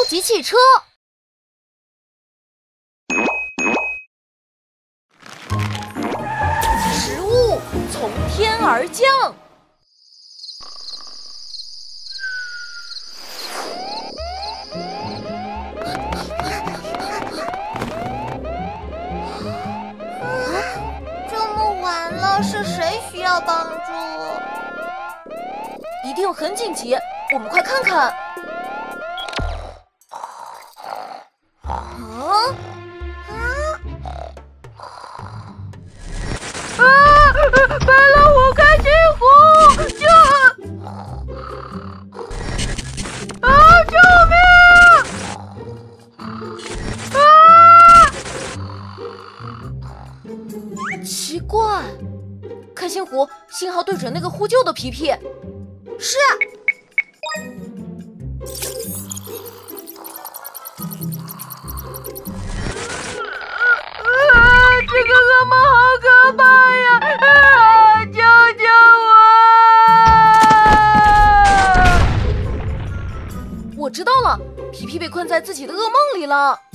级汽车。食物从天而降。 这么晚了，是谁需要帮助？ 一定很紧急，我们快看看。白老虎开心虎，救命！奇怪，开心虎信号对准那个呼救的皮皮。 是。 这个噩梦好可怕呀！救救我！我知道了，皮皮被困在自己的噩梦里了。啊，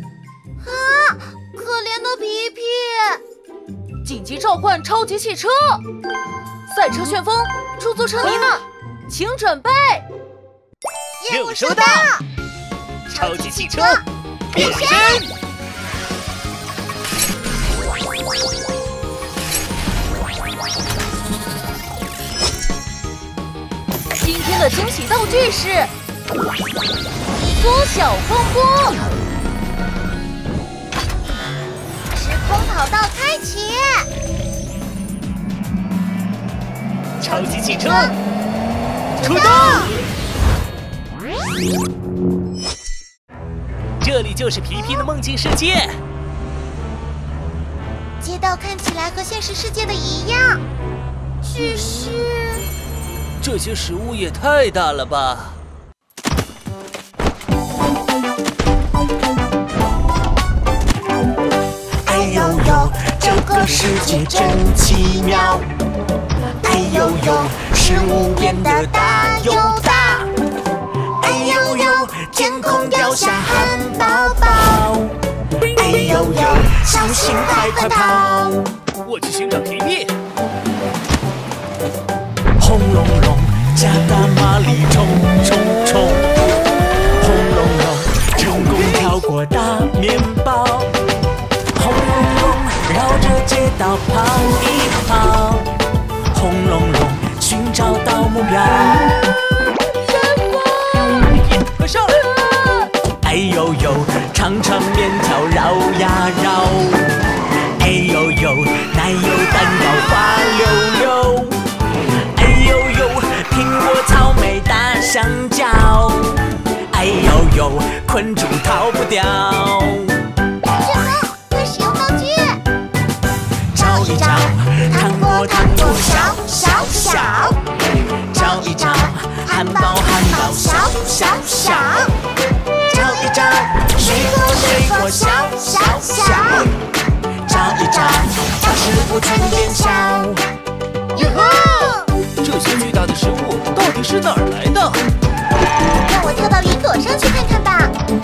可怜的皮皮！ 紧急召唤超级汽车，赛车旋风，出租车妮娜，请准备。 任务收到！超级汽车变身！ 今天的惊喜道具是缩小风波， 时空跑道开启， 超级汽车出动！这里就是皮皮的梦境世界。 街道看起来和现实世界的一样，只是这些食物也太大了吧！ 哎呦呦，这个世界真奇妙！哎呦呦，食物变得大又大！哎呦呦，天空掉下汉堡包！哎呦呦，小心快跑！ 我去寻找皮皮。 轰隆隆，加大马力冲冲冲！轰隆隆，成功跳过大面包！轰隆隆，绕着街道跑一跑！轰隆隆，寻找到目标！ 快上来！ 哎呦呦，长长面条绕呀绕！哎呦呦，奶油蛋糕滑溜溜！哎呦呦，苹果、草莓、大香蕉！哎呦呦，困住逃不掉！ 什么？快使用道具！ 找一找，糖果糖果小小小！找一找，汉堡汉堡小小小！找一找，水果水果小小小！找一找，把食物全变小！ 哟呵！ 这些巨大的食物到底是哪儿来的？ 让我跳到云朵上去看看吧！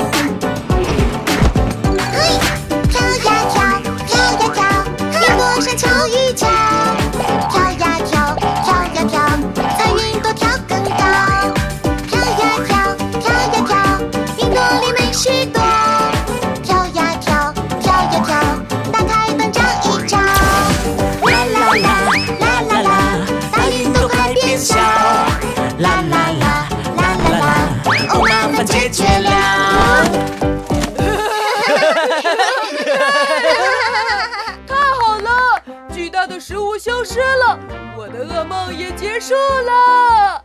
嘿，跳呀跳，跳呀跳，云朵上瞧一瞧，跳呀跳，跳呀跳，在云朵跳更高。跳呀跳，跳呀跳，云朵里美许多。跳呀跳，跳呀跳，打开灯照一照。啦啦啦，啦啦啦，大云朵快变小。啦啦啦，啦啦啦，哦，麻烦解决了。 太好了，巨大的食物消失了，我的噩梦也结束了。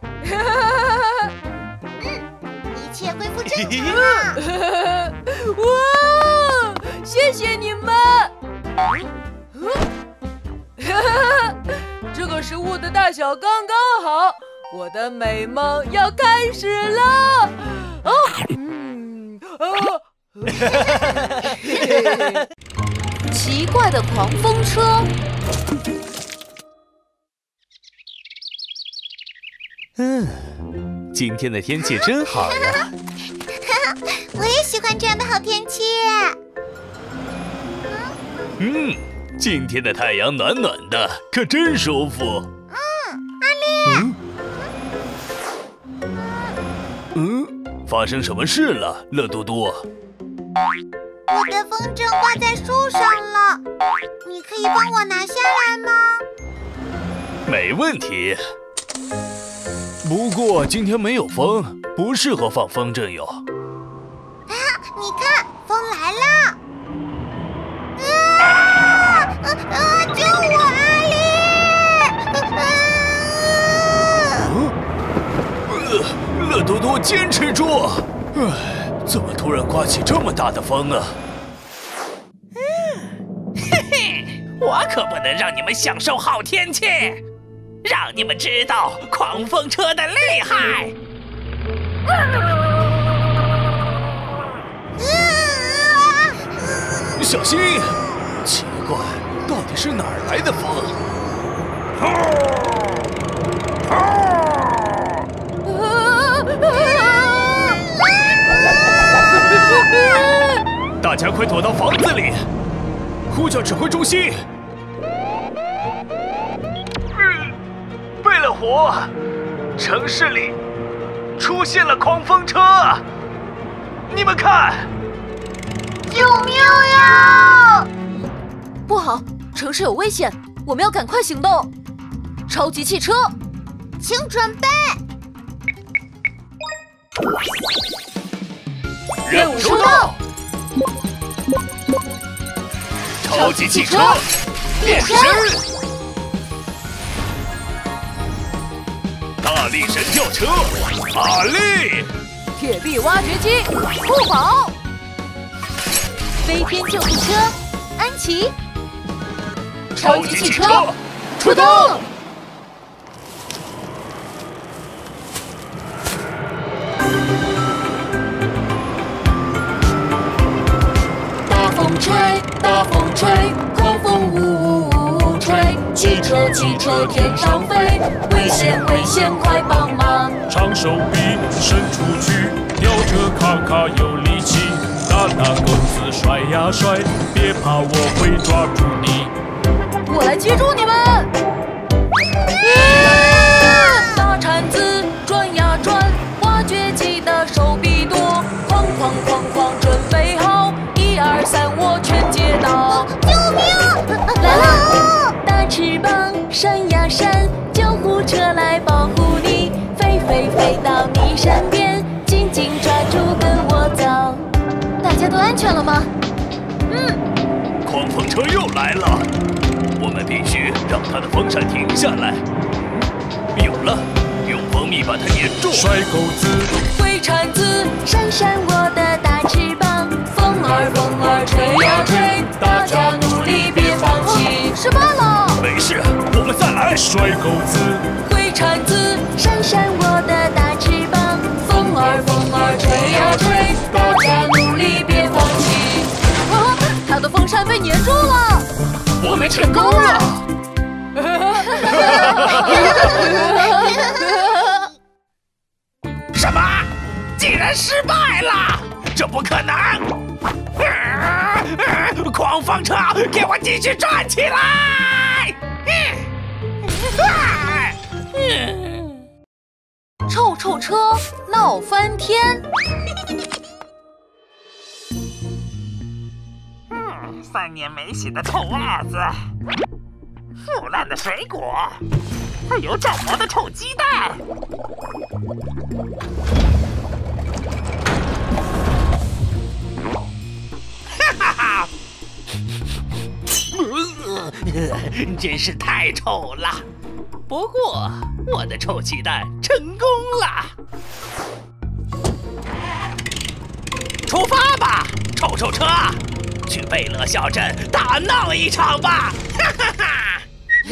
一切恢复正常了。 哇！谢谢你们。这个食物的大小刚刚好，我的美梦要开始了。哦，奇怪的狂风车。 今天的天气真好呀！ 我也喜欢这样的好天气。 今天的太阳暖暖的，可真舒服。 阿丽。发生什么事了，乐嘟嘟？ 我的风筝挂在树上了，你可以帮我拿下来吗？ 没问题。不过今天没有风，不适合放风筝哟。 你看，风来了！救我，阿丽！ 乐嘟嘟，坚持住！怎么突然刮起这么大的风啊？ 嘿嘿，我可不能让你们享受好天气，让你们知道狂风车的厉害。 小心！奇怪，到底是哪儿来的风？大家快躲到房子里！呼叫指挥中心！贝勒虎，城市里出现了狂风车，你们看！ 救命呀！ 不好，城市有危险，我们要赶快行动！超级汽车， 请准备。 任务收到！超级汽车变身！大力神吊车，阿力！ 铁臂挖掘机，酷宝！飞天救护车，安琪！超级汽车出动！ 大风吹，大风吹，狂风呜呜呜吹，汽车汽车天上飞，危险危险快帮忙！ 长手臂伸出去，吊着卡卡有力气。大大个子甩呀甩，别怕我会抓住你。 我来接住你们！ 大铲子转呀转，挖掘机的手臂多，哐哐哐哐准备好，1、2、3我全接到。 救命！ 来了！大翅膀扇呀扇，救护车来保护你，飞飞飞到你身边，紧紧抓住跟我走。 大家都安全了吗？ 狂风车又来了，我们必须让它的风扇停下来。有了，用蜂蜜把它粘住。 甩钩子， 挥铲子，扇扇我的大翅膀，风儿风儿吹呀吹，大家努力别放弃。 失败了！ 没事，我们再来。 甩钩子， 挥铲子，扇扇我的大翅膀，风儿风儿吹呀吹，大家努力别放弃。 它的风扇被粘住了， 我们成功了！ 什么？竟然失败了？这不可能！狂风车，给我继续转起来！ 臭臭车闹翻天。 3年没洗的臭袜子，腐烂的水果，还有长毛的臭鸡蛋。哈哈哈！真是太臭了。不过我的臭鸡蛋成功了。出发吧，臭臭车！去贝勒小镇大闹一场吧！哈哈哈！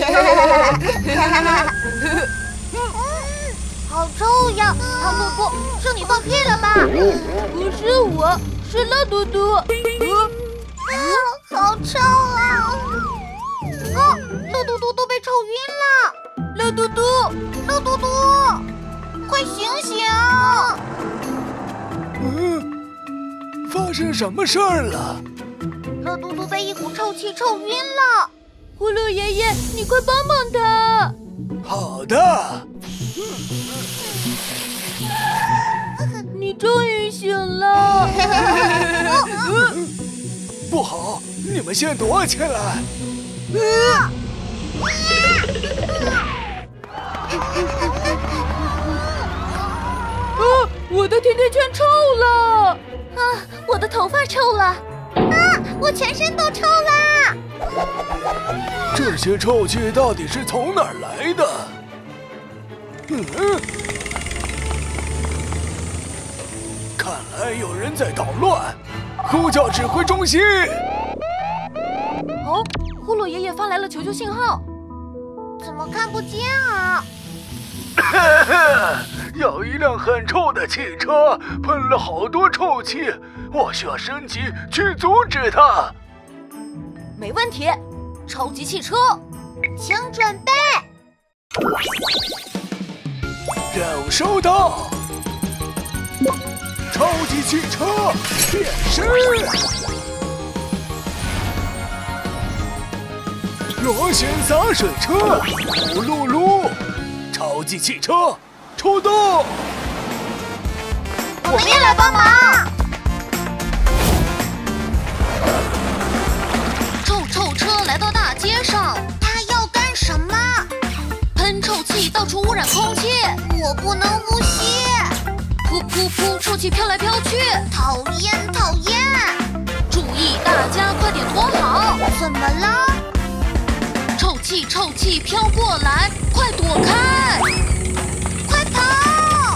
好臭呀！唐伯伯，是你放屁了吧？ 不是我，是乐嘟嘟。 好臭啊！乐嘟嘟都被臭晕了。 乐嘟嘟， 乐嘟嘟，快醒醒！ 发生什么事儿了？ 乐嘟嘟被一股臭气臭晕了。 呼噜爷爷，你快帮帮他！ 好的。 你终于醒了。 不好，你们先躲起来。 我的甜甜圈臭了！ 我的头发臭了！我全身都臭啦！ 这些臭气到底是从哪儿来的？看来有人在捣乱，呼叫指挥中心。 哦，呼噜爷爷发来了求救信号。 怎么看不见啊？ 有一辆很臭的汽车喷了好多臭气，我需要升级去阻止它。 没问题，超级汽车， 请准备。 任务收到。超级汽车变身。螺旋洒水车，呼噜噜。超级汽车出动！ 我们也来帮忙。 臭车来到大街上， 它要干什么？ 喷臭气，到处污染空气。 我不能呼吸。 噗噗噗，臭气飘来飘去， 讨厌讨厌！ 注意，大家快点躲好！ 怎么了？ 臭气飘过来，快躲开！ 快跑！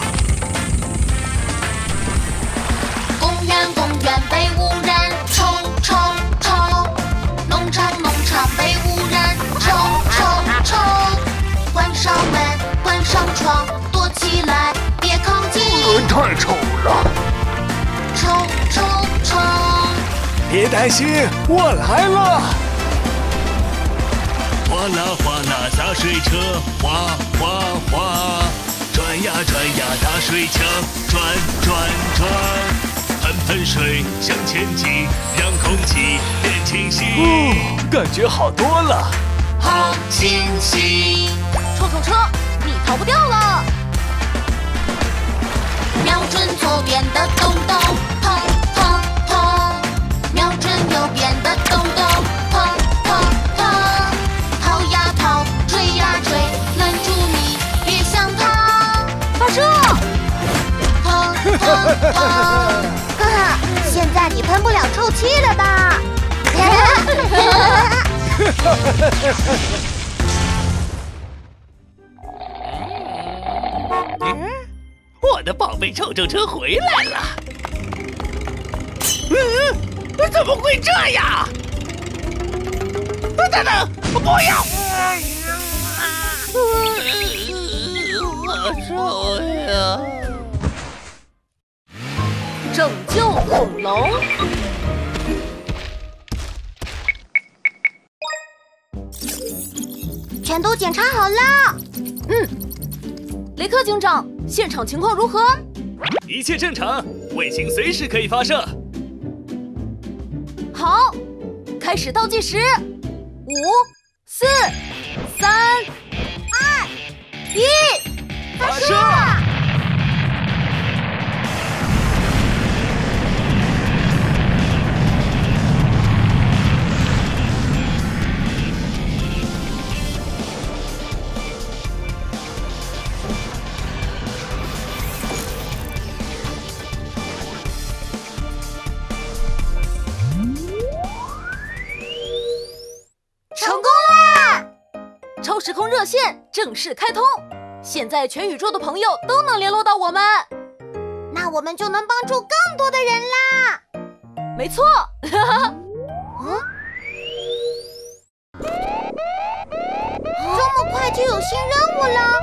公园被污染，臭！农场被污染，臭！关上门，关上窗，躲起来，别靠近！ 太臭了！ 臭！ 别担心，我来了！ 哗啦哗啦洒水车，哗哗哗，转呀大水枪，转，喷水向前进，让空气变清晰。 感觉好多了， 好清晰。 臭车，你逃不掉了！ 瞄准左边的洞，砰！瞄准右边的洞，砰！跑呀跑，追呀追，拦住你，别想逃！ 发射！ 砰！ 现在你喷不了臭气了吧？ 我的宝贝臭车回来了！怎么会这样？等等，不要！好臭呀！ 拯救恐龙。 全都检查好了。 雷克警长，现场情况如何？ 一切正常，卫星随时可以发射。 好，开始倒计时，5、4、3、2、1， 发射！ 超时空热线正式开通，现在全宇宙的朋友都能联络到我们。 那我们就能帮助更多的人啦！ 没错， 这么快就有新任务了？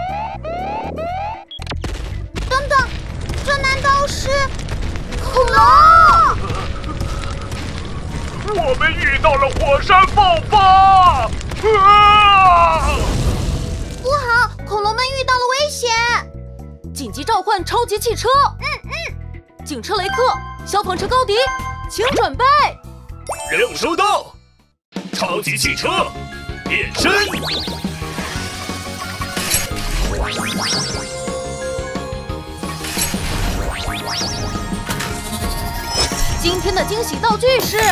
等等，这难道是恐龙？ 我们遇到了火山爆发！ 不好，恐龙们遇到了危险！ 紧急召唤超级汽车！警车雷克，消防车高迪， 请准备。 任务收到。超级汽车变身。 今天的惊喜道具是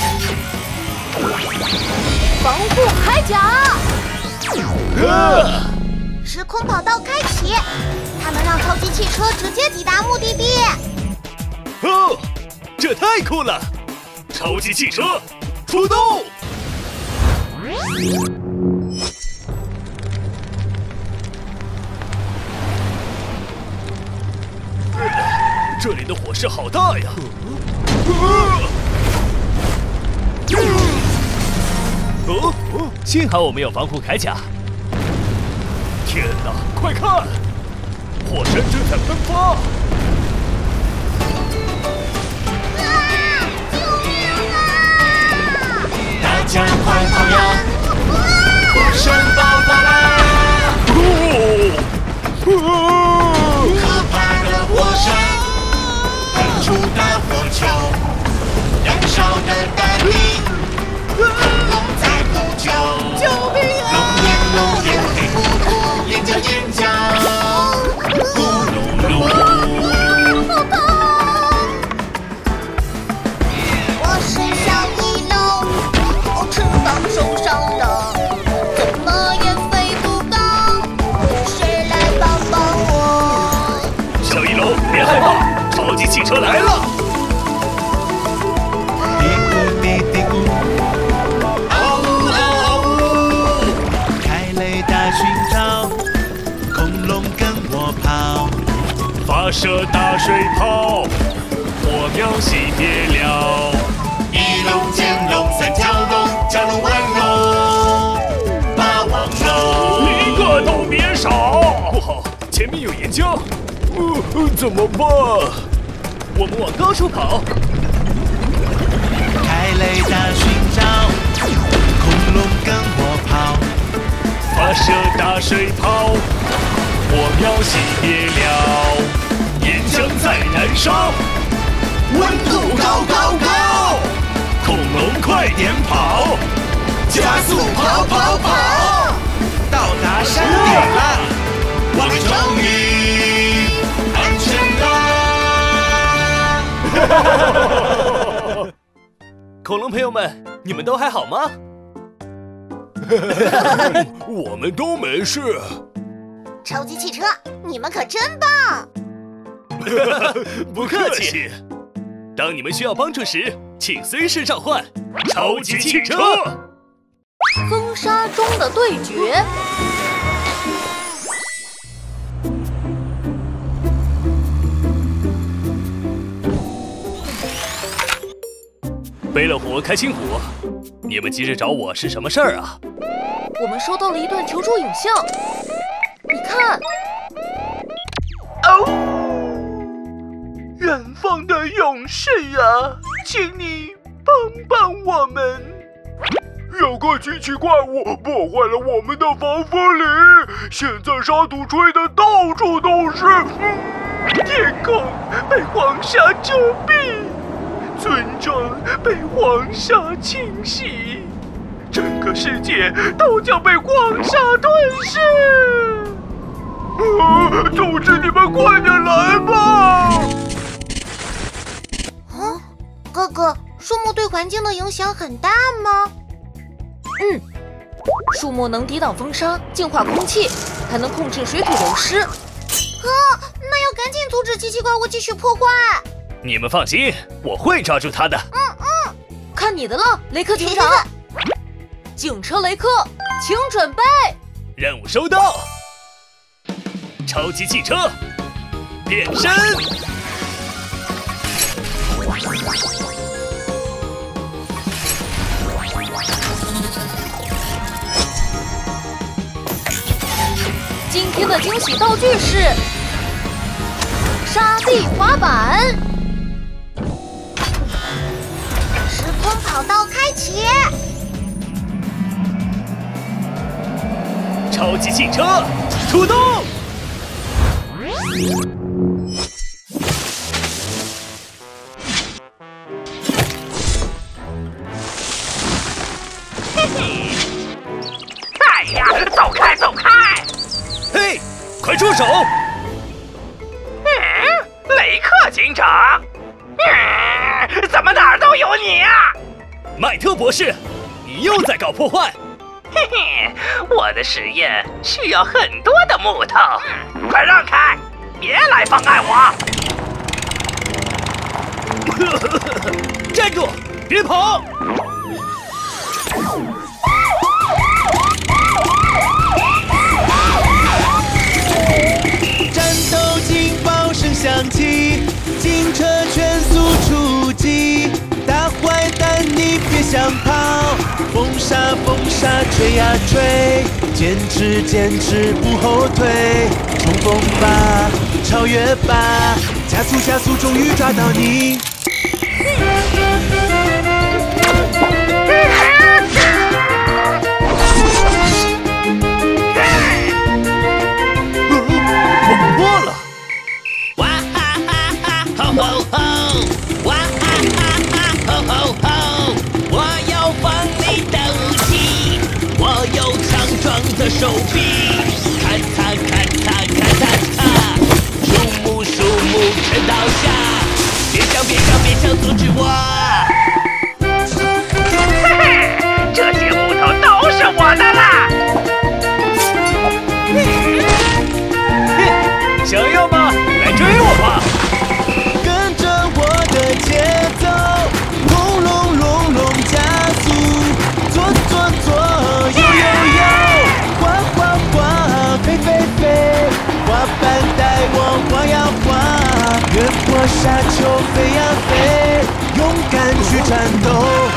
防护铠甲。 时空跑道开启，它能让超级汽车直接抵达目的地。 哦，这太酷了！超级汽车出动！这里的火势好大呀！哦，幸好我们有防护铠甲。天哪，快看，火山正在喷发！ 大家快跑呀！火山爆发啦！可怕的火山喷出大火球，燃烧的丹尼，恐龙在呼救， 救命啊！ 龙眼黑乎乎，眼角咕噜噜。 好痛！我是小翼龙，翅膀受伤了，怎么也飞不高，谁来帮帮我？ 小翼龙，别害怕，超级汽车来了！ 嘀咕嘀嘀咕，嗷呜嗷呜！开雷达寻找，恐龙跟我跑， 发射大水炮，火苗熄灭了。 一龙剑龙三角龙，蛟龙腕龙，霸王龙， 一个都别少！不好，前面有岩浆，怎么办？我们往高处跑。 开雷达寻找，恐龙跟我跑， 发射大水炮，火苗熄灭了，岩浆在燃烧， 温度高高高， 恐龙快点跑， 加速跑跑跑，到达山顶了，我们终于安全啦！ 恐龙朋友们，你们都还好吗？我们都没事。 超级汽车，你们可真棒！ 不客气。当你们需要帮助时，请随时召唤超级汽车。 风沙中的对决。 背了火，开心火，你们急着找我是什么事儿啊？ 我们收到了一段求助影像，你看。 远方的勇士啊，请你帮帮我们！有个机器怪物破坏了我们的防风林，现在沙土吹得到处都是，天空被黄沙遮蔽，村庄被黄沙侵袭，整个世界都将被黄沙吞噬！组织你们快点来吧！ 哥哥，树木对环境的影响很大吗？ 树木能抵挡风沙，净化空气，还能控制水土流失。 那要赶紧阻止机器怪物继续破坏。 你们放心，我会抓住它的。 看你的了，雷克警长。警车雷克，请准备。 任务收到。超级汽车变身。 今天的惊喜道具是沙地滑板。 时空跑道开启， 超级汽车出动。 快住手！ 雷克警长，怎么哪儿都有你啊？ 麦特博士，你又在搞破坏！ 嘿嘿，我的实验需要很多的木头，快让开，别来妨碍我！ 站住，别跑！ 战斗警报声响起，警车全速出击，大坏蛋你别想跑，风沙风沙吹呀吹，坚持坚持不后退，冲锋吧，超越吧，加速加速，终于抓到你。 网破了！ 哇哈哈哈，吼吼吼！哇哈哈哈，吼吼吼！我有锋利的武器，我有强壮的手臂，咔嚓咔嚓咔嚓嚓，树木全倒下，别想阻止我！ 这些木头都是我的啦！ 想要吗？来追我吧！ 跟着我的节奏，隆隆隆隆加速，左，右，滑滑滑，飞飞飞，滑板带我滑呀滑，越过沙丘飞呀飞，勇敢去战斗。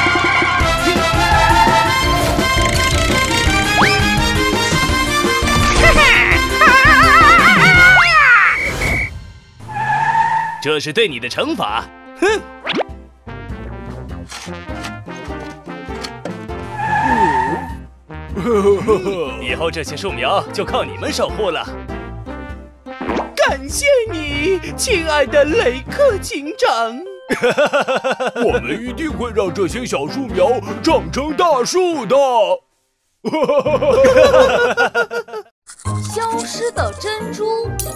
这是对你的惩罚，哼！以后这些树苗就靠你们守护了。 感谢你，亲爱的雷克警长。 我们一定会让这些小树苗长成大树的。 消失的珍珠。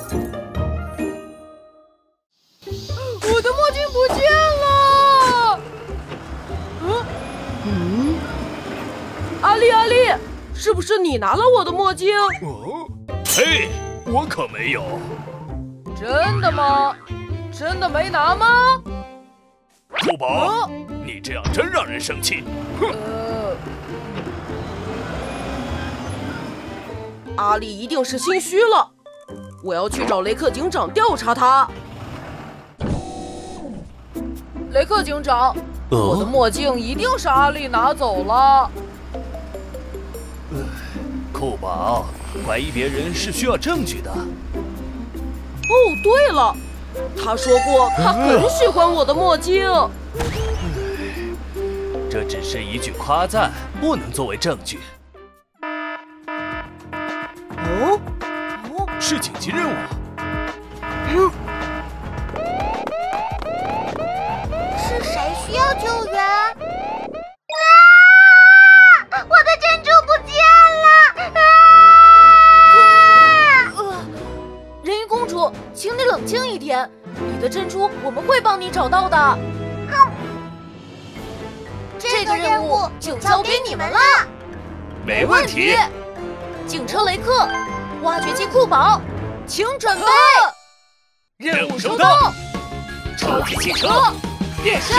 我的墨镜不见了！ 阿丽，是不是你拿了我的墨镜？ 嘿，我可没有。 真的吗？真的没拿吗？ 酷宝，你这样真让人生气。哼！ 阿丽一定是心虚了，我要去找雷克警长调查他。雷克警长，我的墨镜一定是阿丽拿走了。 酷宝，怀疑别人是需要证据的。 哦，对了，他说过他很喜欢我的墨镜。 这只是一句夸赞，不能作为证据。是紧急任务。 是谁需要救援？我的珍珠不见了！ 人鱼公主，请你冷静一点，你的珍珠我们会帮你找到的。这个任务就交给你们了。 没问题。 警车雷克，挖掘机酷宝，请准备。 任务收到。超级汽车变身。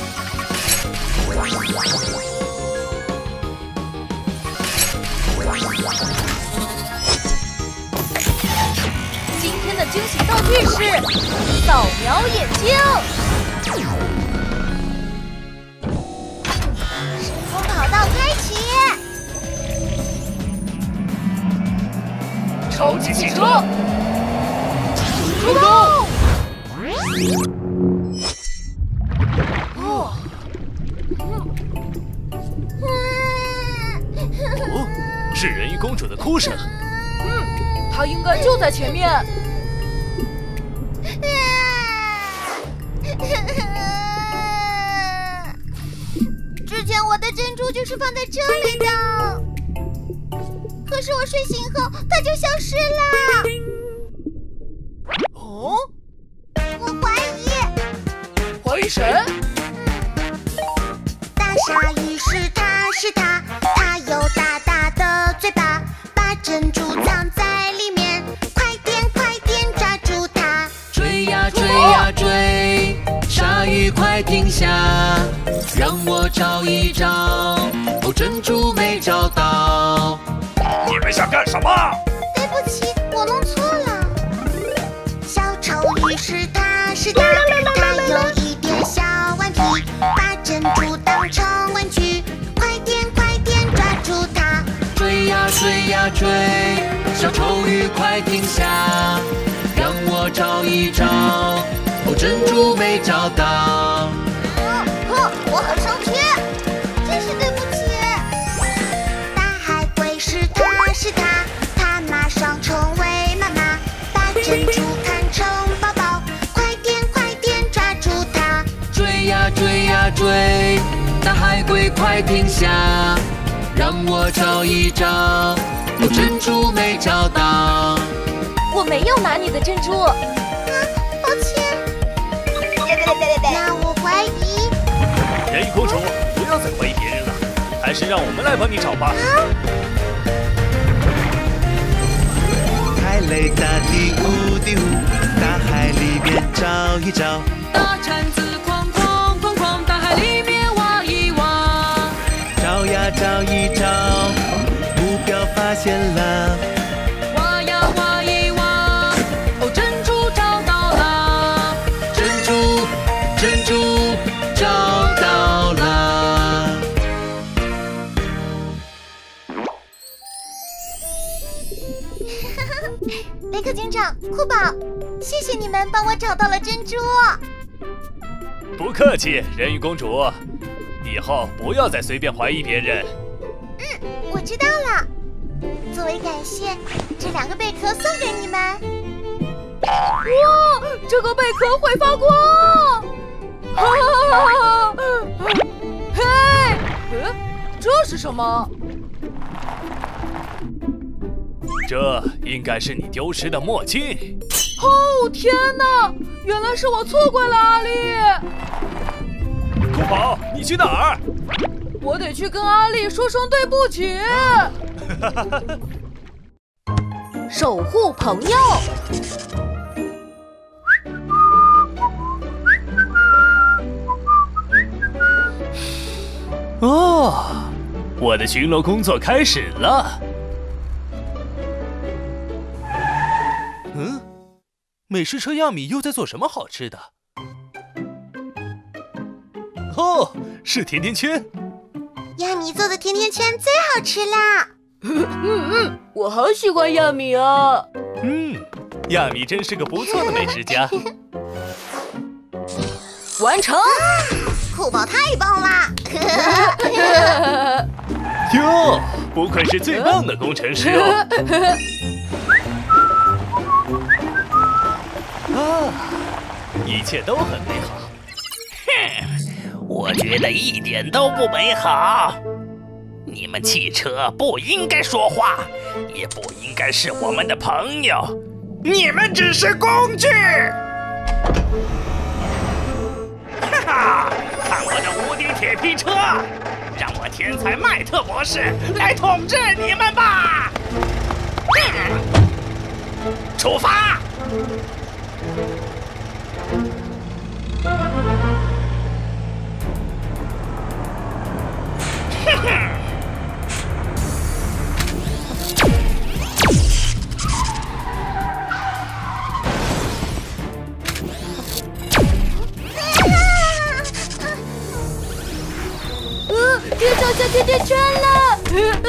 今天的惊喜道具是扫描眼镜。 时空跑道开启。 超级汽车出动！是人鱼公主的哭声。 她应该就在前面。 之前我的珍珠就是放在这里的，可可是我睡醒后它就消失了。 哦， 我怀疑。 怀疑谁？ 大鲨鱼是它，它有大大的嘴巴，把珍珠藏在里面，快点抓住它！ 追呀追呀追，鲨鱼快停下，让我找一找，哦，珍珠没找到。 你们想干什么？ 对不起，我弄错了。小丑鱼是它，它有一点小顽皮，把珍珠当成玩具，快点抓住它！ 追呀追呀追，小丑鱼快停下，让我找一找，哦，珍珠没找到。 我很生气，真是对不起。大海龟是它，它马上成为妈妈，把珍珠看成宝宝，快点抓住它！ 追呀追呀追，大海龟快停下，让我找一找，哦，珍珠没找到。 我没有拿你的珍珠。 抱歉。那我怀疑。 人鱼公主，不要再怀疑别人了，还是让我们来帮你找吧。 太累大地无地无，大海里面找一找。 大铲子哐哐哐哐，大海里面挖一挖。 找呀找一找，目标发现了。 挖呀挖一挖，哦，珍珠找到了。 珍珠找到了。 雷克警长，酷宝，谢谢你们帮我找到了珍珠。 不客气，人鱼公主，以后不要再随便怀疑别人。 我知道了。作为感谢，这2个贝壳送给你们。 哇，这个贝壳会发光！嘿，这是什么？ 这应该是你丢失的墨镜。 哦，天哪！原来是我错怪了阿丽。 酷宝，你去哪儿？ 我得去跟阿丽说声对不起。 守护朋友。 哦，我的巡逻工作开始了。美食车亚米又在做什么好吃的？哦，是甜甜圈。 亚米做的甜甜圈最好吃啦！ 我好喜欢亚米啊！ 亚米真是个不错的美食家。 完成！ 酷宝太棒啦！ 哟，不愧是最棒的工程师哦！一切都很美好。 哼，我觉得一点都不美好。你们汽车不应该说话，也不应该是我们的朋友，你们只是工具。哈哈，看我的无敌铁皮车，让我天才麦特博士来统治你们吧！出发！哼哼。 别找下甜甜圈了！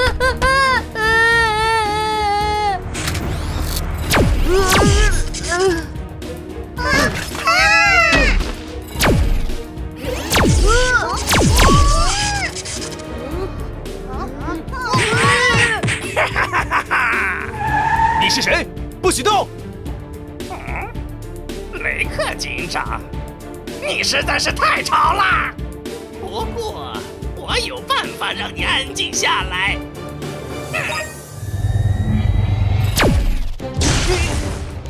你是谁？不许动！ 雷克警长，你实在是太吵了。不过，我有办法让你安静下来。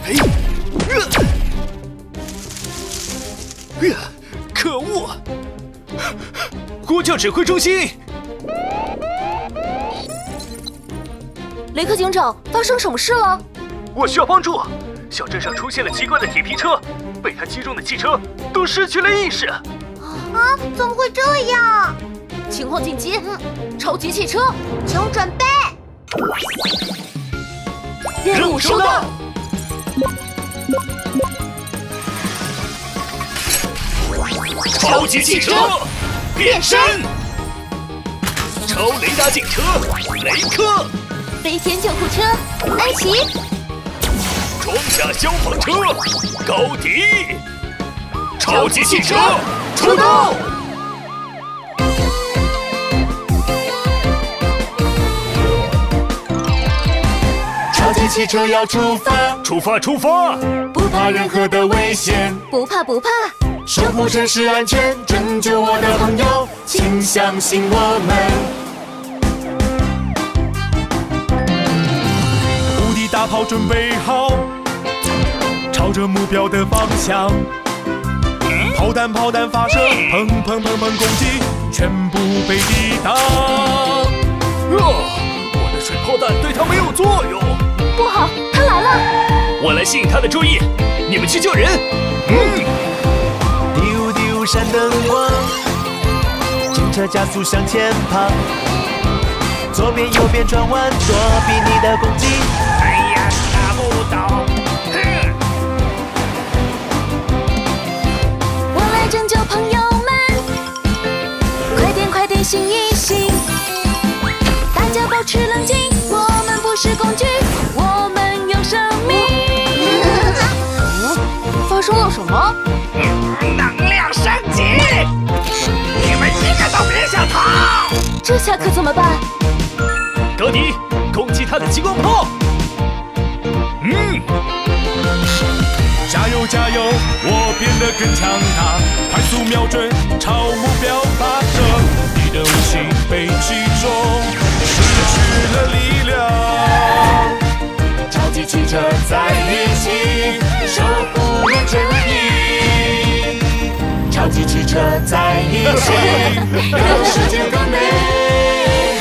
可恶！呼叫指挥中心。 雷克警长，发生什么事了？ 我需要帮助。小镇上出现了奇怪的铁皮车，被它击中的汽车都失去了意识。 啊，怎么会这样？ 情况紧急，超级汽车， 请准备。 任务收到。 超级汽车变身，超雷达警车雷克， 飞天救护车安琪， 装甲消防车高迪，超级汽车出动！ 超级汽车要出发， 出发，出发！ 不怕任何的危险， 不怕不怕， 守护城市安全，拯救我的朋友，请相信我们。无敌大炮准备好，朝着目标的方向。炮弹发射，砰砰砰砰攻击，全部被抵挡。 我的水炮弹对他没有作用。 不好，他来了！ 我来吸引他的注意，你们去救人。 丢闪灯光，警车加速向前跑，左边右边转弯，躲避你的攻击。 哎呀，打不倒！ 我来拯救朋友们，快点醒一醒！大家保持冷静，我们不是工具，我们有生命。发生了什么？ 能量升级！你们一个都别想逃！ 这下可怎么办？ 高迪，攻击他的激光炮！ 加油加油，我变得更强大，快速瞄准，朝目标发射。你的武器被击中，失去了力量。超级汽车在一起，守护了正义。超级汽车在一起，让世界更美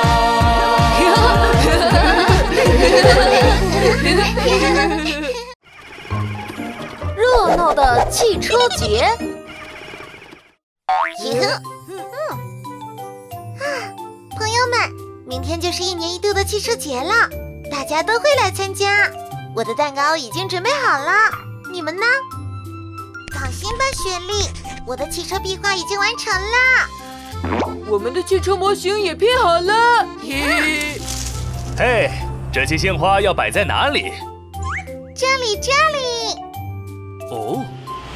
好。 热闹的汽车节。 朋友们，明天就是1年1度的汽车节了，大家都会来参加。我的蛋糕已经准备好了，你们呢？放心吧，雪莉，我的汽车壁画已经完成了。 我们的汽车模型也拼好了。 嘿，这些鲜花要摆在哪里？ 这里。 哦，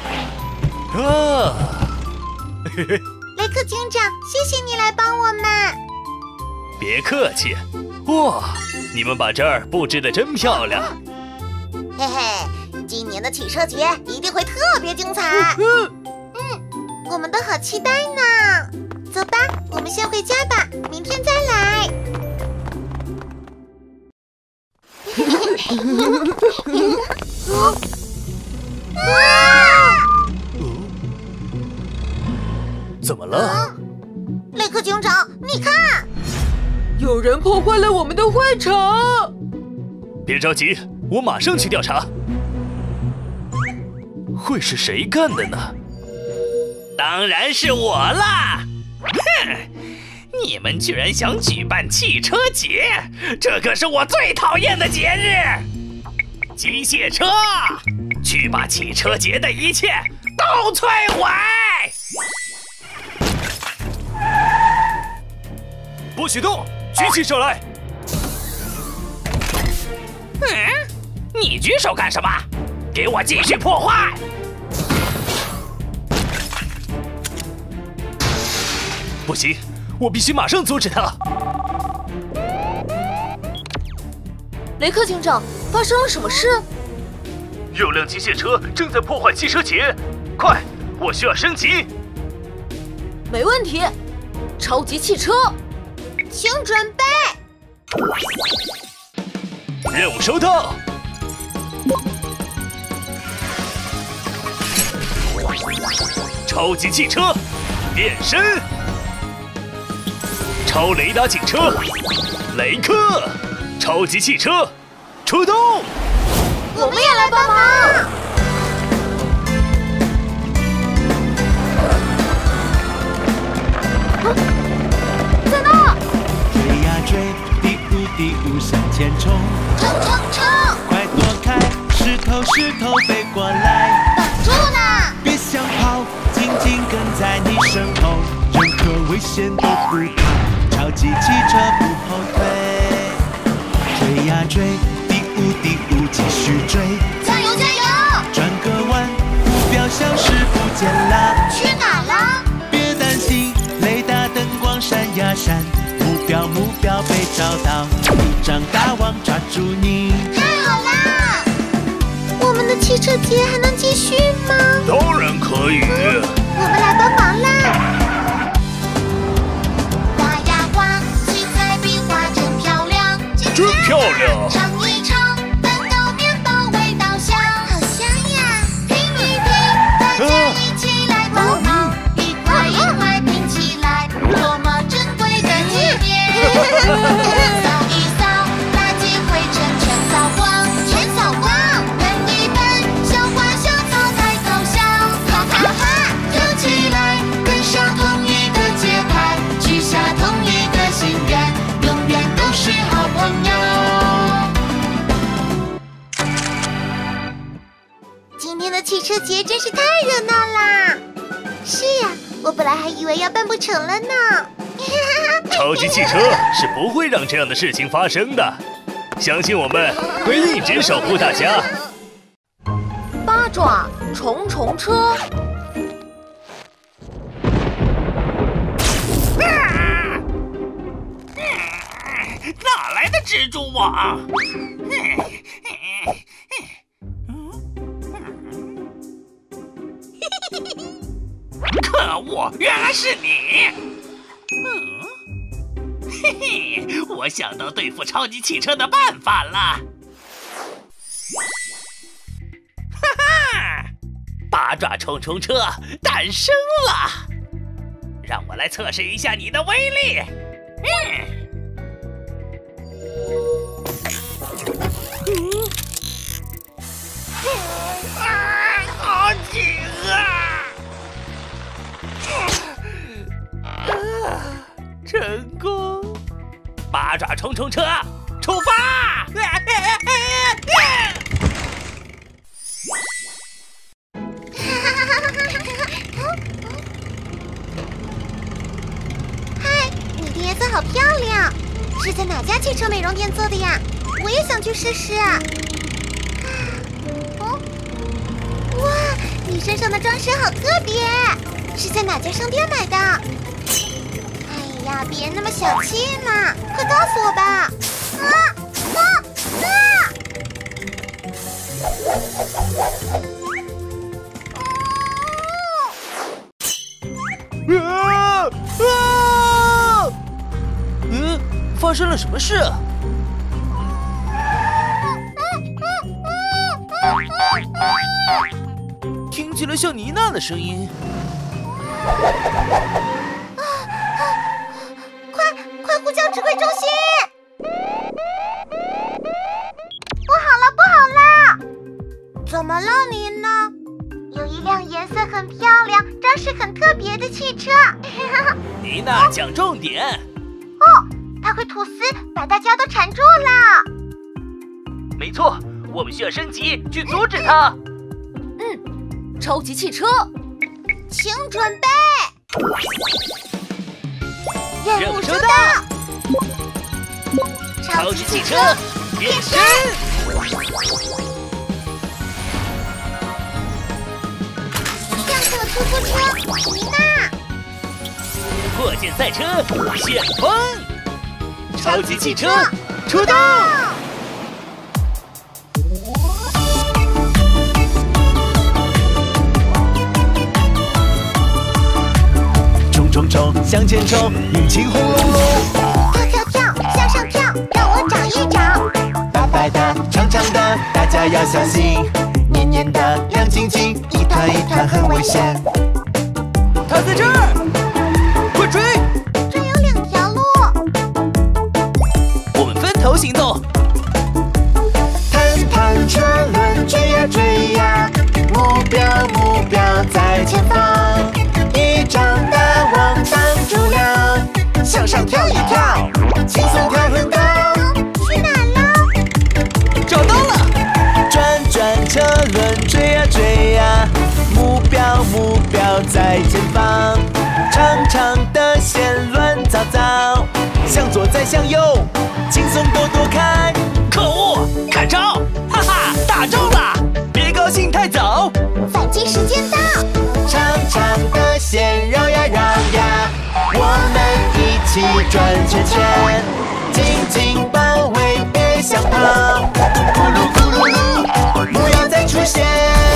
雷克警长，谢谢你来帮我们。 别客气。哇，你们把这儿布置得真漂亮。 嘿嘿，今年的汽车节一定会特别精彩。我们都好期待呢。走吧，我们先回家吧，明天再来。 怎么了？ 雷克警长，你看， 有人破坏了我们的会场。 别着急，我马上去调查。会是谁干的呢？ 当然是我啦！哼，你们居然想举办汽车节，这可是我最讨厌的节日！机械车，去把汽车节的一切都摧毁！ 不许动！举起手来！ 你举手干什么？给我继续破坏！ 不行，我必须马上阻止他。 雷克警长，发生了什么事？ 有辆机械车正在破坏汽车节，快，我需要升级。 没问题，超级汽车， 请准备。 任务收到。 超级汽车变身，超雷达警车雷克，超级汽车出动！ 我们也来帮忙。 在那！ 追呀追，第五向前冲！ 冲冲冲！ 快躲开，石头飞过来！ 挡住了！ 别想跑，紧紧跟在你身后，任何危险都不怕，超级汽车不后退。追呀追，第五继续追！ 加油加油！ 转个弯，目标消失不见了。 去哪了？ 别担心，雷达灯光闪呀闪，目标被找到，一张大网抓住你。 太好啦！我们的汽车节还能继续吗？ 当然可以。 我们来帮忙啦！滑呀滑，七彩笔画真漂亮， 真漂亮！ 尝一尝，蛋糕面包味道香，好香呀！拼一拼，大家一起来帮忙，一块一块拼起来，多么珍贵的纪念！扫一扫，垃圾灰尘全扫光，全扫光！喷一喷，小花小草太搞笑，哈哈哈！跳起来，跟上统一的节拍，许下统一的心愿，永远都是好朋友。今天的汽车节真是太热闹啦！是呀，我本来还以为要办不成了呢。 超级汽车是不会让这样的事情发生的，相信我们会一直守护大家。 八爪虫虫车， 哪来的蜘蛛网？可恶，原来是你！嘿嘿，我想到对付超级汽车的办法了！哈哈，八爪虫虫车诞生了！让我来测试一下你的威力。好紧啊！成功！八爪虫虫车出发！ 嗨，你的颜色好漂亮，是在哪家汽车美容店做的呀？我也想去试试。哦，哇，你身上的装饰好特别，是在哪家商店买的？哎呀，别那么小气嘛，快告诉我吧！ 发生了什么事？听起来像妮娜的声音。 快呼叫指挥中心！不好了，不好了！怎么了，妮娜？有一辆颜色很漂亮、装饰很特别的汽车。 妮娜，讲重点。 哦，它会吐丝，把大家都缠住了。 没错，我们需要升级去阻止它。 超级汽车， 请准备。任务收到。 超级汽车变身。 亮色出租车，妮娜。 破茧赛车旋风，超级汽车出动！ 冲冲冲，向前冲，引擎轰隆隆。 跳跳跳，向上跳，让我找一找。 白白的，长长的，大家要小心。黏黏的，亮晶晶，一团一团很危险。 他在这儿，快追！ 这有2条路， 我们分头行动。 弹弹车轮追呀追呀，目标在前方，一张大网挡住了，向上跳一跳，轻松跳很高。 去哪了？ 找到了！ 转转车轮追呀追呀，目标在前方，长长的线乱糟糟，向左再向右，轻松多多看。 可恶，看招！哈哈，大招了！ 别高兴太早， 反击时间到， 长长的线绕呀绕呀，我们一起转圈圈，紧紧包围，别想跑，咕噜咕噜噜，不要再出现。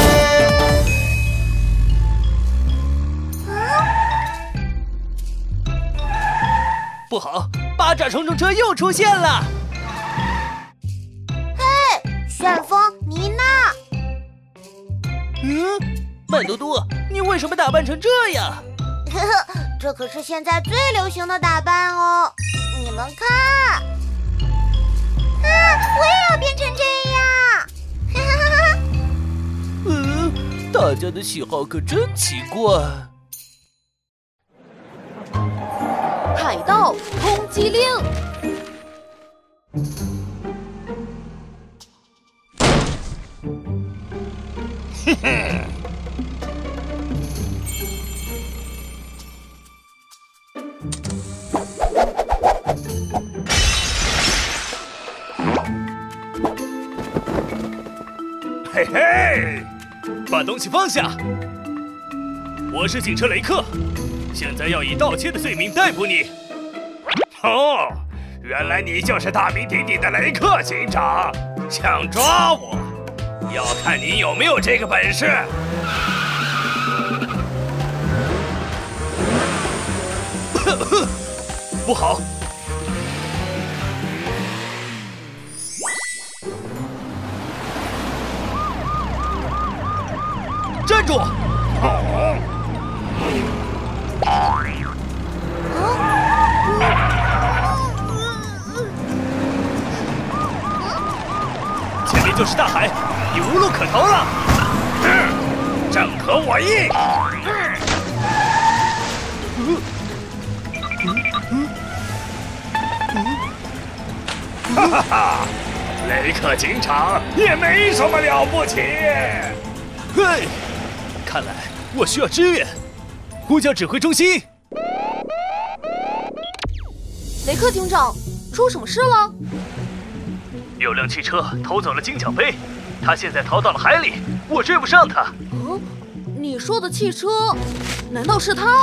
不好，八爪冲冲车又出现了。 旋风，你呢？ 慢嘟嘟，你为什么打扮成这样？ 呵呵，这可是现在最流行的打扮哦！你们看，我也要变成这样！ 大家的喜好可真奇怪。 海盗通缉令。 哼哼。 嘿嘿，把东西放下！我是警车雷克，现在要以盗窃的罪名逮捕你。哦，原来你就是大名鼎鼎的雷克警长，想抓我，要看你有没有这个本事。不好！ 站住！ 前面就是大海，你无路可逃了。正合我意。哈哈哈！雷克警长也没什么了不起。 嘿，看来我需要支援，呼叫指挥中心。 雷克警长，出什么事了？ 有辆汽车偷走了金奖杯，他现在逃到了海里，我追不上他。 你说的汽车，难道是他？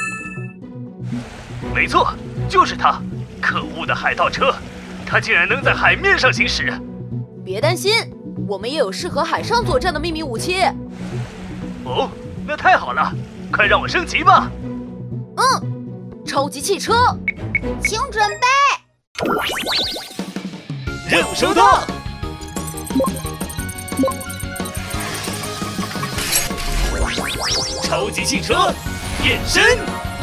没错，就是他！可恶的海盗车，他竟然能在海面上行驶。 别担心，我们也有适合海上作战的秘密武器。 哦，那太好了，快让我升级吧！ 超级汽车， 请准备。 任务收到。 超级汽车变身，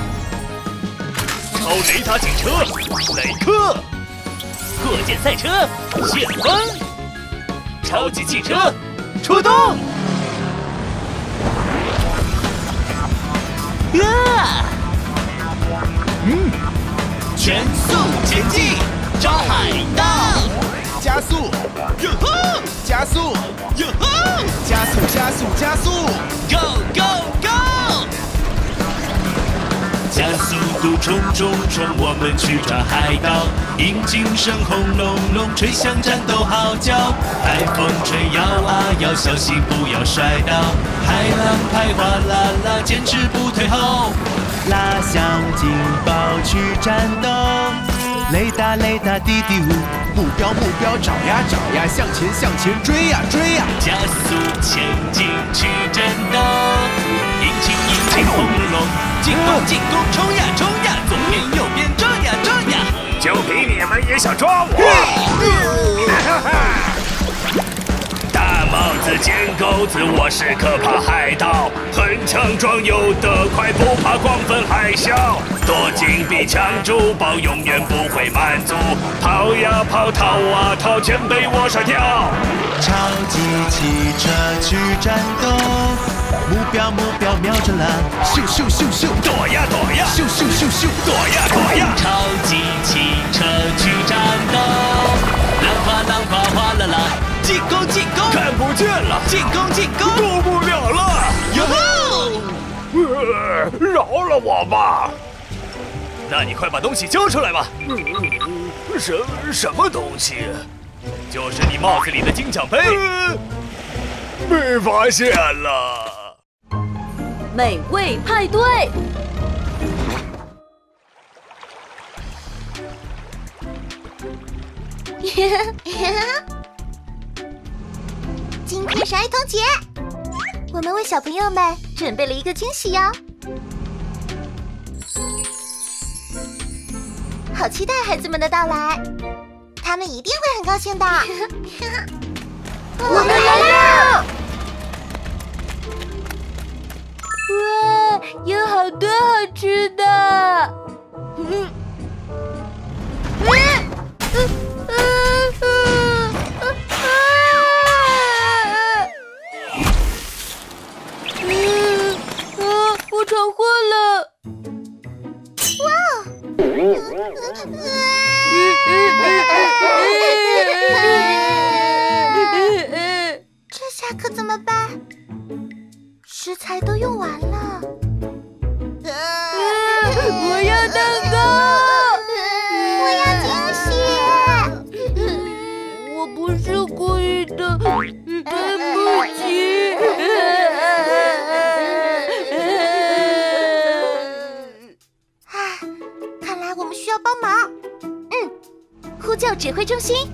超雷达警车雷克， 火箭赛车旋风， 超级汽车出动！ 全速前进，找海盗！ 加速， 哟吼！ 加速， 哟吼！ 加速，加速，加速 ！Go go go！ 加速度冲冲冲，我们去抓海盗！引擎声轰隆隆，吹响战斗号角。海风吹摇啊摇，小心不要摔倒。海浪拍哗啦啦，坚持不退后。 拉响警报去战斗，雷达雷达滴滴呜，目标目标找呀找呀，向前向前追呀追呀， 加速前进去战斗，引擎轰隆隆，进攻进攻，冲呀冲呀，左边右边这呀这呀， 就凭你们也想抓我？大帽子尖钩子，我是可怕海盗，很强壮游得快，不怕狂风海啸。躲进壁抢珠宝，永远不会满足。跑呀跑，逃啊逃，全被我甩掉。 超级汽车去战斗，目标瞄准了，咻咻咻咻， 躲呀躲呀， 咻咻咻咻， 躲呀躲呀。 超级汽车去战斗，浪花哗啦啦，进攻！ 看不见了， 进攻！ 动不了了！ 哟吼！ 饶了我吧！那你快把东西交出来吧！什么东西？就是你帽子里的金奖杯。被发现了！ 美味派对。 今天是儿童节，我们为小朋友们准备了一个惊喜哟！好期待孩子们的到来，他们一定会很高兴的。我们来了！ 哇，有好多好吃的！我闯祸了！ 这下可怎么办？食材都用完了。 我要蛋糕！ 我要惊喜！ 我不是故意的，对不起。 看来我们需要帮忙。呼叫指挥中心。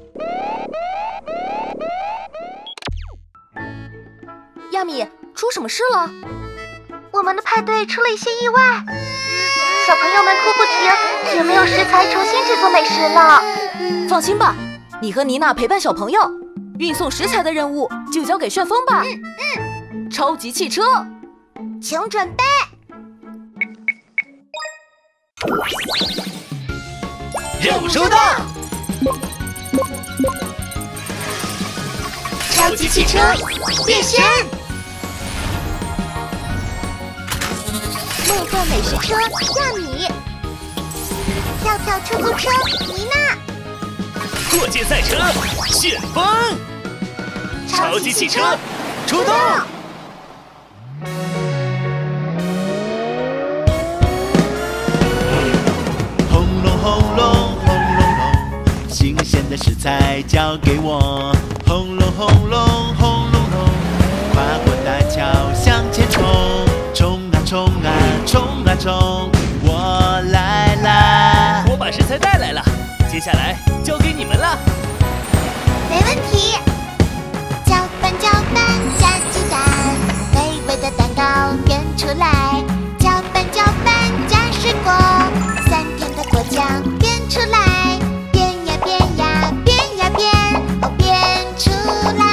亚米，出什么事了？我们的派对出了一些意外，小朋友们哭不停，也没有食材重新制作美食了。 放心吧，你和妮娜陪伴小朋友，运送食材的任务就交给旋风吧。超级汽车， 请准备。 任务收到！ 超级汽车变身，梦幻美食车亚米，跳跳出租车妮娜， 过界赛车旋风，超级汽车出动！ 轰隆轰隆轰隆隆，新鲜的食材交给我。轰隆轰隆轰隆隆，跨过大桥向前冲，冲啊冲啊冲啊冲，我来啦！ 我把食材带来了，接下来交给你们了。 没问题。搅拌搅拌加鸡蛋，美味的蛋糕变出来。搅拌搅拌加水果，酸甜的果酱变出来。变呀变呀变呀变，哦变出来。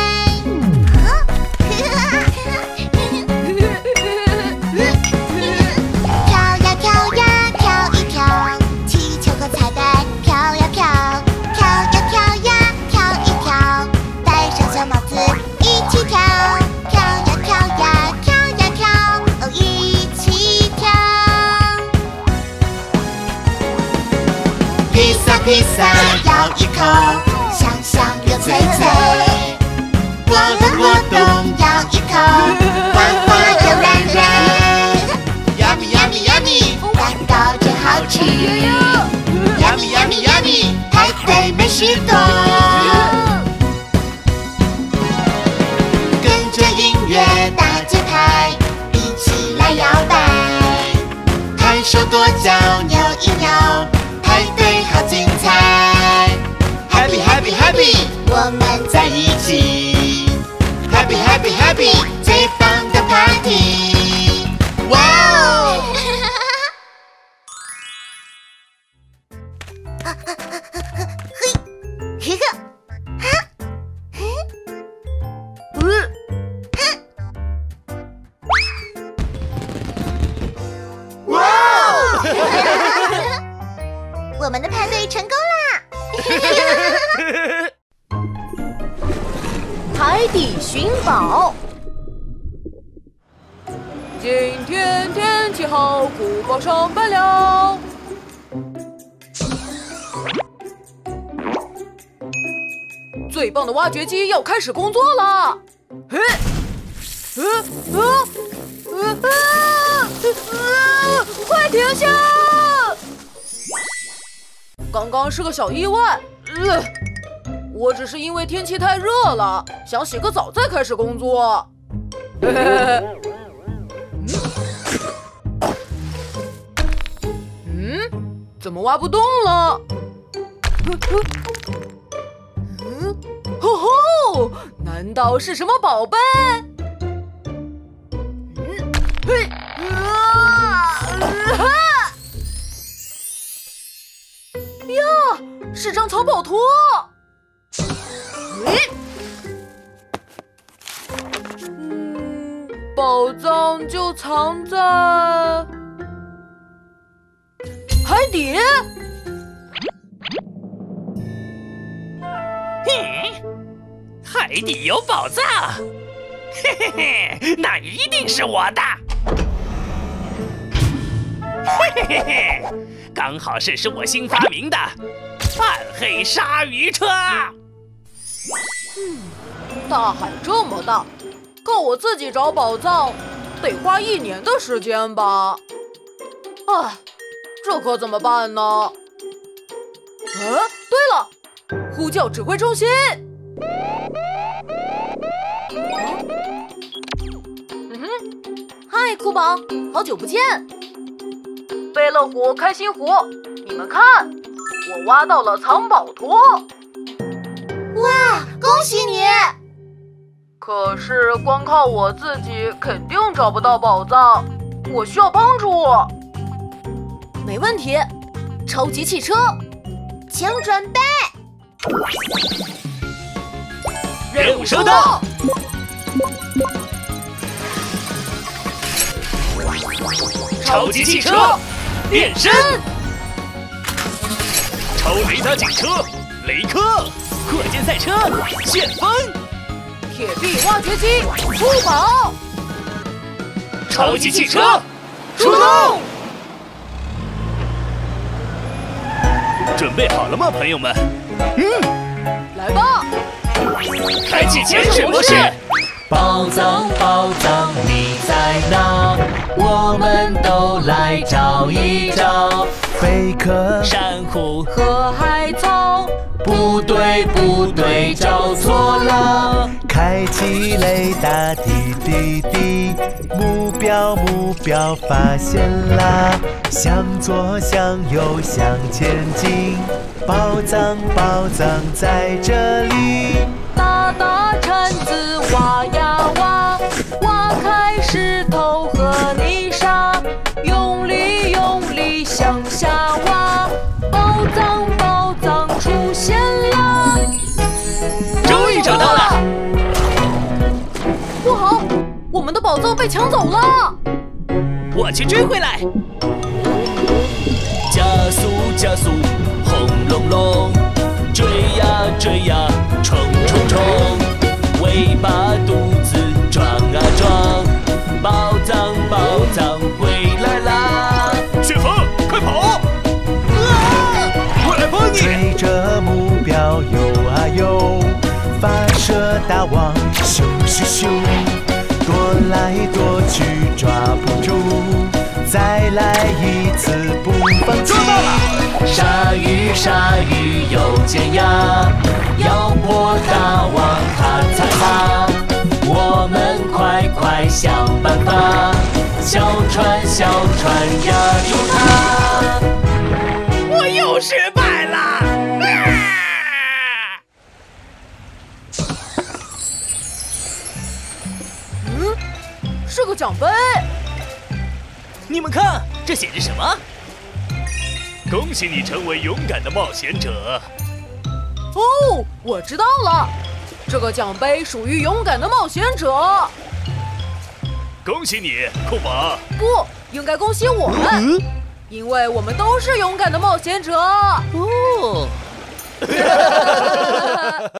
跳呀跳呀跳一跳，气球和彩带飘呀飘，跳呀跳呀跳一跳，戴上小帽子一起跳，跳呀跳呀跳呀跳，哦一起跳。披萨披萨咬一口，香香又脆脆。果冻果冻咬一口，滑滑又软软。Yummy yummy yummy， 蛋糕真好吃。Yummy yummy yummy， 派对美食多。跟着音乐大节拍，一起来摇摆。拍手跺脚扭一扭，派对好精彩。Happy happy happy， 我们在一起。Happy happy happy， 最棒的 party。哇哦！嘿，嘿个，哈，嘿， 我们的派对成功啦！ 海底寻宝。 今天天气好，古堡上班了。最棒的挖掘机要开始工作了。快停下！刚刚是个小意外。我只是因为天气太热了，想洗个澡再开始工作。怎么挖不动了？吼吼！难道是什么宝贝？呀，是张藏宝图。宝藏就藏在海底。 海底有宝藏，嘿嘿嘿，那一定是我的。嘿嘿嘿嘿，刚好是我新发明的暗黑鲨鱼车。 大海这么大，靠我自己找宝藏，得花1年的时间吧？唉，这可怎么办呢？对了，呼叫指挥中心。 嗨，酷宝，好久不见！ 飞乐湖、开心湖，你们看，我挖到了藏宝图。 哇，恭喜你！ 可是光靠我自己肯定找不到宝藏，我需要帮助。 没问题，超级汽车， 请准备。 任务收到。超级汽车变身，超雷达警车雷克，火箭赛车旋风， 铁臂挖掘机出宝， 超级汽车出动！准备好了吗，朋友们？ 来吧！ 开启潜水模式。 宝藏，宝藏，你在哪？我们都来找一找。贝壳、 珊瑚和海草， 不对，不对，找错了。开启雷达，滴滴滴，目标，目标发现啦！向左，向右，向前进。宝藏，宝藏在这里。 大大铲子挖呀挖，挖开石头和泥沙，用力用力向下挖，宝藏宝藏出现了！ 终于找到了！ 不好，我们的宝藏被抢走了！ 我去追回来！加速加速，轰隆隆，追呀追呀，冲冲冲，尾巴肚子撞啊撞，宝藏宝藏回来啦！ 旋风，快跑！我来帮你！ 追着目标游啊游，发射大网，咻咻咻，躲来躲去抓不住，再来一次不放弃。鲨鱼鲨鱼有尖牙，要破大网咔嚓嚓，我们快快想办法，小船小船压住它。 我又失败了！ 是个奖杯。 你们看，这写着什么？恭喜你成为勇敢的冒险者。 哦，我知道了，这个奖杯属于勇敢的冒险者。 恭喜你，酷宝！ 不，应该恭喜我们。 因为我们都是勇敢的冒险者。 哦。